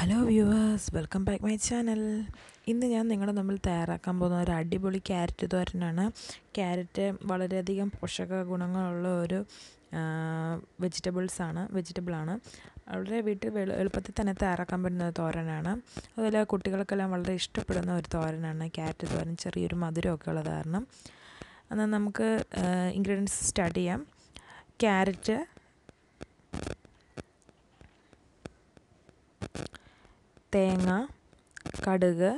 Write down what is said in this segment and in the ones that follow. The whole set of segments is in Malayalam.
Hello viewers, welcome back my channel. ഇന്ന് ഞാൻ നിങ്ങളുടെ മുമ്പിൽ തയ്യാറാക്കാൻ പോകുന്ന ഒരു അടിപൊളി ക്യാരറ്റ് തോരനാണ്. ക്യാരറ്റ് വളരെയധികം പോഷക ഗുണങ്ങളുള്ള ഒരു വെജിറ്റബിളാണ്. വളരെ വീട്ടിൽ എളുപ്പത്തിൽ തന്നെ തയ്യാറാക്കാൻ പറ്റുന്ന ഒരു തോരനാണ്. അതുപോലെ കുട്ടികൾക്കെല്ലാം വളരെ ഇഷ്ടപ്പെടുന്ന ഒരു തോരനാണ് ക്യാരറ്റ് തോരൻ. ചെറിയൊരു മധുരമൊക്കെ ഉള്ളത് കാരണം. എന്നാൽ നമുക്ക് ഇൻഗ്രീഡിയൻസ് സ്റ്റാർട്ട് ചെയ്യാം. ക്യാരറ്റ്, തേങ്ങ, കടുക്,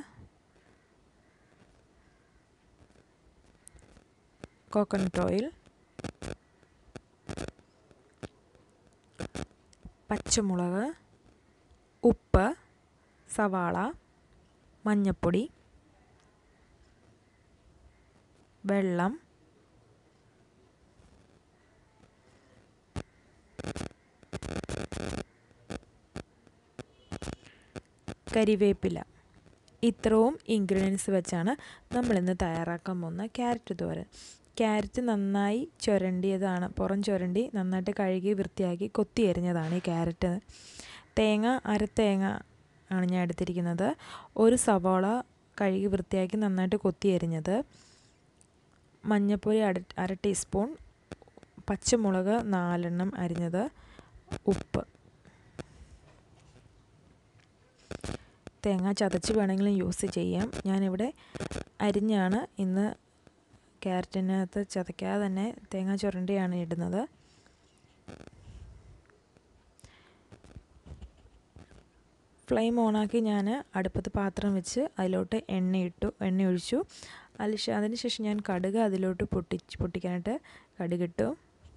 കോക്കനട്ട് ഓയിൽ, പച്ചമുളക്, ഉപ്പ്, സവാള, മഞ്ഞൾപ്പൊടി, വെള്ളം, കരിവേപ്പില. ഇത്രയും ഇൻഗ്രീഡിയൻസ് വെച്ചാണ് നമ്മളിന്ന് തയ്യാറാക്കാൻ പോകുന്ന ക്യാരറ്റ് തോരൻ. ക്യാരറ്റ് നന്നായി ചുരണ്ടിയതാണ്, പുറം ചുരണ്ടി നന്നായിട്ട് കഴുകി വൃത്തിയാക്കി കൊത്തി അരിഞ്ഞതാണ് ഈ ക്യാരറ്റ്. അരത്തേങ്ങ ആണ് ഞാൻ എടുത്തിരിക്കുന്നത്. ഒരു സവാള കഴുകി വൃത്തിയാക്കി നന്നായിട്ട് കൊത്തി അരിഞ്ഞത്, മഞ്ഞൾപ്പൊടി അര ടീസ്പൂൺ, പച്ചമുളക് 4 അരിഞ്ഞത്, ഉപ്പ്. തേങ്ങ ചതച്ച് വേണമെങ്കിലും യൂസ് ചെയ്യാം. ഞാനിവിടെ അരിഞ്ഞാണ് ഇന്ന് ക്യാരറ്റിനകത്ത്, ചതയ്ക്കാതെ തന്നെ തേങ്ങ ചുരണ്ടിയാണ് ഇടുന്നത്. ഫ്ലെയിം ഓണാക്കി ഞാൻ അടുപ്പത്ത് പാത്രം വെച്ച് അതിലോട്ട് എണ്ണ ഒഴിച്ചു. അതിനുശേഷം ഞാൻ കടുക് അതിലോട്ട് പൊട്ടിക്കാനായിട്ട് കടുകിട്ടു.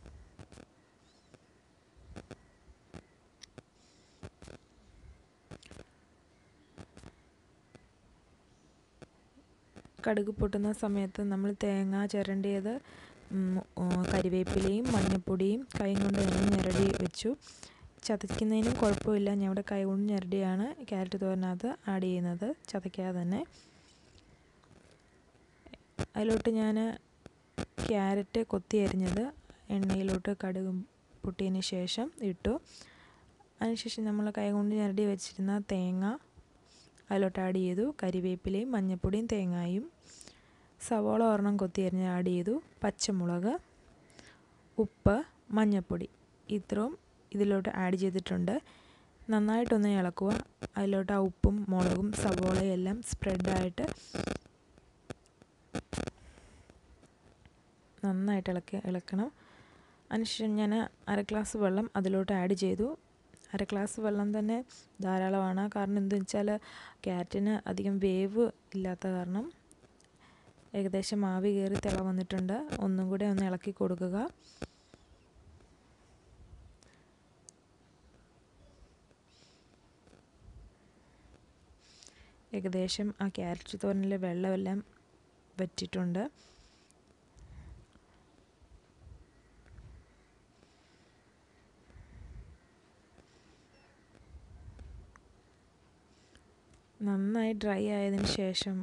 കടുക് പൊട്ടുന്ന സമയത്ത് നമ്മൾ തേങ്ങ ചിരണ്ടിയത്, കരിവേപ്പിലയും മഞ്ഞൾപ്പൊടിയും കൈ കൊണ്ട് തന്നെ ഞെരടി വെച്ചു. ചതയ്ക്കുന്നതിനും കുഴപ്പമില്ല. ഞാൻ ഇവിടെ കൈ കൊണ്ട് ഞെരടിയാണ് ക്യാരറ്റ് തോരനകത്ത് ആഡ് ചെയ്യുന്നത്, ചതയ്ക്കാതെ തന്നെ. അതിലോട്ട് ഞാൻ ക്യാരറ്റ് കൊത്തി അരിഞ്ഞത് എണ്ണയിലോട്ട് കടുക് പൊട്ടിയതിന് ശേഷം ഇട്ടു. അതിനുശേഷം നമ്മൾ കൈ കൊണ്ട് ഞെരടി വെച്ചിരുന്ന തേങ്ങ അതിലോട്ട് ആഡ് ചെയ്തു. കരിവേപ്പിലയും മഞ്ഞൾപ്പൊടിയും തേങ്ങയും, സവാള ഒരെണ്ണം കൊത്തി അരിഞ്ഞ് ആഡ് ചെയ്തു. പച്ചമുളക്, ഉപ്പ്, മഞ്ഞൾപ്പൊടി ഇത്രയും ഇതിലോട്ട് ആഡ് ചെയ്തിട്ടുണ്ട്. നന്നായിട്ടൊന്ന് ഇളക്കുക. അതിലോട്ട് ആ ഉപ്പും മുളകും സവാളയും എല്ലാം സ്പ്രെഡായിട്ട് നന്നായിട്ട് ഇളക്കണം. അതിനുശേഷം ഞാൻ 1 ഗ്ലാസ് വെള്ളം അതിലോട്ട് ആഡ് ചെയ്തു. 1 ഗ്ലാസ് വെള്ളം തന്നെ ധാരാളമാണ്. കാരണം എന്താണെന്ന് വെച്ചാൽ ക്യാരറ്റിന് അധികം വേവ് ഇല്ലാത്ത കാരണം ഏകദേശം ആവി കയറി തിള വന്നിട്ടുണ്ട്. ഒന്നും കൂടെ ഒന്ന് ഇളക്കി കൊടുക്കുക. ഏകദേശം ആ ക്യാരറ്റ് തോരനിലെ വെള്ളമെല്ലാം വറ്റിയിട്ടുണ്ട്. നന്നായി ഡ്രൈ ആയതിനു ശേഷം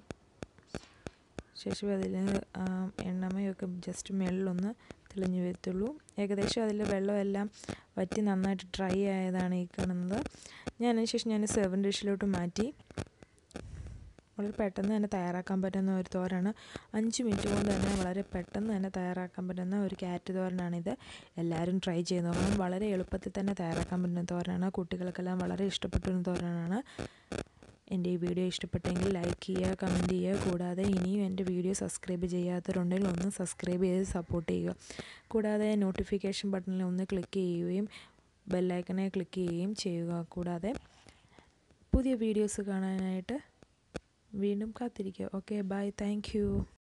അതിൽ എണ്ണമയൊക്കെ ജസ്റ്റ് മേളിലൊന്ന് തെളിഞ്ഞു വരത്തുള്ളൂ. ഏകദേശം അതിൽ വെള്ളമെല്ലാം വറ്റി നന്നായിട്ട് ഡ്രൈ ആയതാണ് ഈ കാണുന്നത്. അതിനുശേഷം ഞാൻ സെർവിങ് ഡിഷിലോട്ട് മാറ്റി. വളരെ പെട്ടെന്ന് തന്നെ തയ്യാറാക്കാൻ പറ്റുന്ന ഒരു തോരനാണ്. 5 മിനിറ്റ് കൊണ്ട് തന്നെ വളരെ പെട്ടെന്ന് തന്നെ തയ്യാറാക്കാൻ പറ്റുന്ന ഒരു ക്യാരറ്റ് തോരനാണിത്. എല്ലാവരും ട്രൈ ചെയ്ത് നോക്കണം. വളരെ എളുപ്പത്തിൽ തന്നെ തയ്യാറാക്കാൻ പറ്റുന്ന തോരനാണ്. കുട്ടികൾക്കെല്ലാം വളരെ ഇഷ്ടപ്പെട്ടൊരു തോരനാണ്. എൻ്റെ ഈ വീഡിയോ ഇഷ്ടപ്പെട്ടെങ്കിൽ ലൈക്ക് ചെയ്യുക, കമൻറ്റ് ചെയ്യുക. കൂടാതെ ഇനിയും എൻ്റെ വീഡിയോ സബ്സ്ക്രൈബ് ചെയ്യാത്തവരുണ്ടെങ്കിൽ ഒന്ന് സബ്സ്ക്രൈബ് ചെയ്ത് സപ്പോർട്ട് ചെയ്യുക. കൂടാതെ നോട്ടിഫിക്കേഷൻ ബട്ടണിൽ ഒന്ന് ക്ലിക്ക് ചെയ്യുകയും ബെല്ലൈക്കനെ ക്ലിക്ക് ചെയ്യുകയും ചെയ്യുക. കൂടാതെ പുതിയ വീഡിയോസ് കാണാനായിട്ട് വീണ്ടും കാത്തിരിക്കുക. Okay, bye, thank U.